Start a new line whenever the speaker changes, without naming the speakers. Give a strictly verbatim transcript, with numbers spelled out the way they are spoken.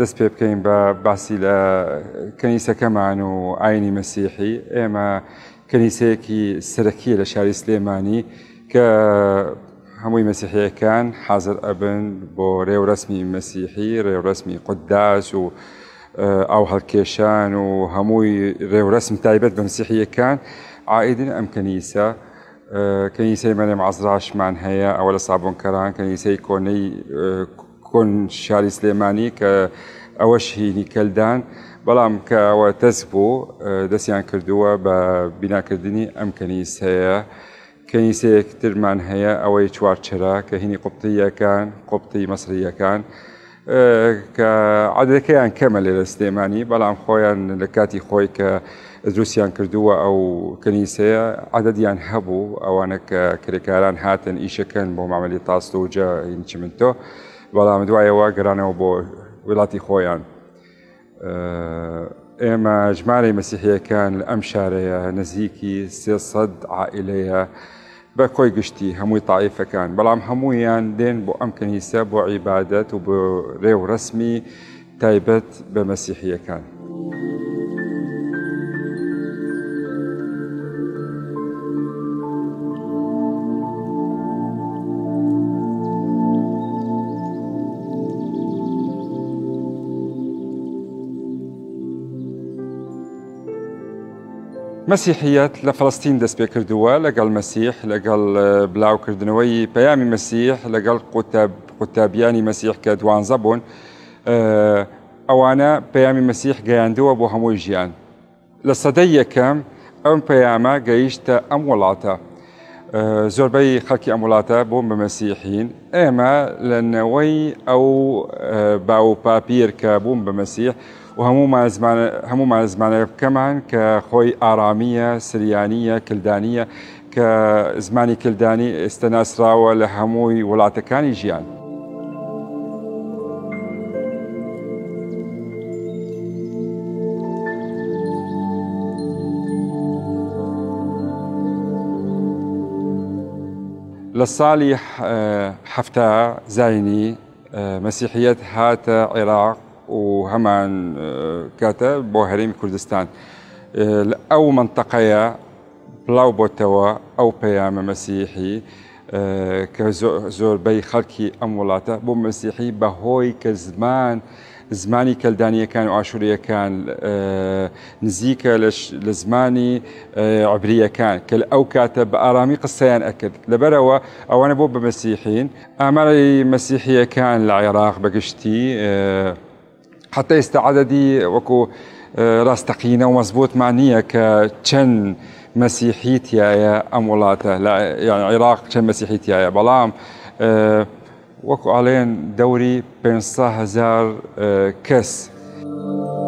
دەست پێ بکەین بە باسی لە کەنیسەکەمان و ئاینی مەسیحی. ئێمە کەنیسەیەکی سەرەکیە لە شاری سلێمانی کە هەمووی مەسیحیەکان حازر ئەبن بۆ ڕێوڕەسمی مەسیحی، ڕێوڕەسمی قوداس و ئاو هەڵکێشان و هەمووی ڕێوڕەسم تایبەت بە مەسیحیەکان عائیدن ئەم کەنیسە. کەنیسەی مەرێم عەزراشمان هەیە، ئەوە لە سابۆنکەران، کەنیسەی کۆنەی کۆن شاری سلێمانی کە ئەوەش هینی کەلدان، بەڵام کە ئەوە تەزک بوو دەستیان کردووە بە بیناکردنی ئەم کەنیسەیە. کەنیسەیەک ترمان هەیە ئەوەی چوارچرا کە هینی قوبتیەکان، قوبتی مەسریەکان کە عەدەکەیان کەمە لێرە سلێمانی، بەڵام خۆیان لە کاتی خۆی کە دروستیان کردووە ئەو کەنیسەیە عەدەدیان هەبوو، ئەوانە کە کرێکاران هاتن ئیشەکەن بۆ مامەلی تاستە و جا چمنتۆ، بەڵام دوایەوە گەڕانەوە بۆ وڵاتی خۆیان. ئێمە ژمارەی مەسیحیەکان لە ئەم شارەیە نزیکی سێسەد عائیلەیە بە کۆی گشتی هەمووی تائیفەکان، بەڵام هەموویان دێن بۆ ئەم کەنیسە بۆ عیبادەت و بۆ ڕێوڕەسمی تایبەت بە مەسیحیەکان. مەسیحیەت لە فەڵەستین دەست پێ کردووە لەگەڵ مەسیح، لەگەڵ بڵاوکردنەوەی پەیامی مەسیح، لەگەڵ قوتابیانی مەسیح کە دوانزە بوون. ئەوانە پەیامی مەسیح گەیاندووە بۆ هەمووی ژیان. لە سەدەی یەکەم ئەم پەیامە گەیشتە ئەم وڵاتە. زۆربەی خەڵکی ئەم وڵاتە بوون بە مەسیحین. ئێمە لە نەوەی ئەو باوپاپیر کە بوون بە مەسیح و هەموومان زمانەکەمان کە خۆی ئارامیە، سریانیە، کلدانیە، کە زمانی کلدانی ئێستا ناسراوە لە هەمووی وڵاتەکانی ژیان. لە ساڵی حەفتا زاینی مەسیحیەت هاتە عێراق و هەمان کاتە بۆ هەرێمی کوردستان. ئەو منتەقەیە بڵاو بۆتەوە ئەو پەیامە مەسیحی کە زۆربەی خەڵکی ئەم وڵاتە بۆ مەسیحی بەهۆی کە زمان زمانی کەلدانیەکان و ئاشوریەکان نزیکە لە زمانی عبریەکان کە ئەو کاتە بە ئارامی قسەیان ئەکرد. لەبەرەوە ئەوانە بۆ بە مەسیحین. ئاماری مەسیحیەکان لە عێراق بەگشتی حتى ئێستا عەدەدی وەکو ڕاستەقینە و مەزبوطمان نییە کە چەند مەسیحی تایە ئەم وڵاتە، یانی عێراق چەند مەسیحی تایە، بەڵام وەکو ئاڵێن دەوری پێنج سەد هەزار کەس.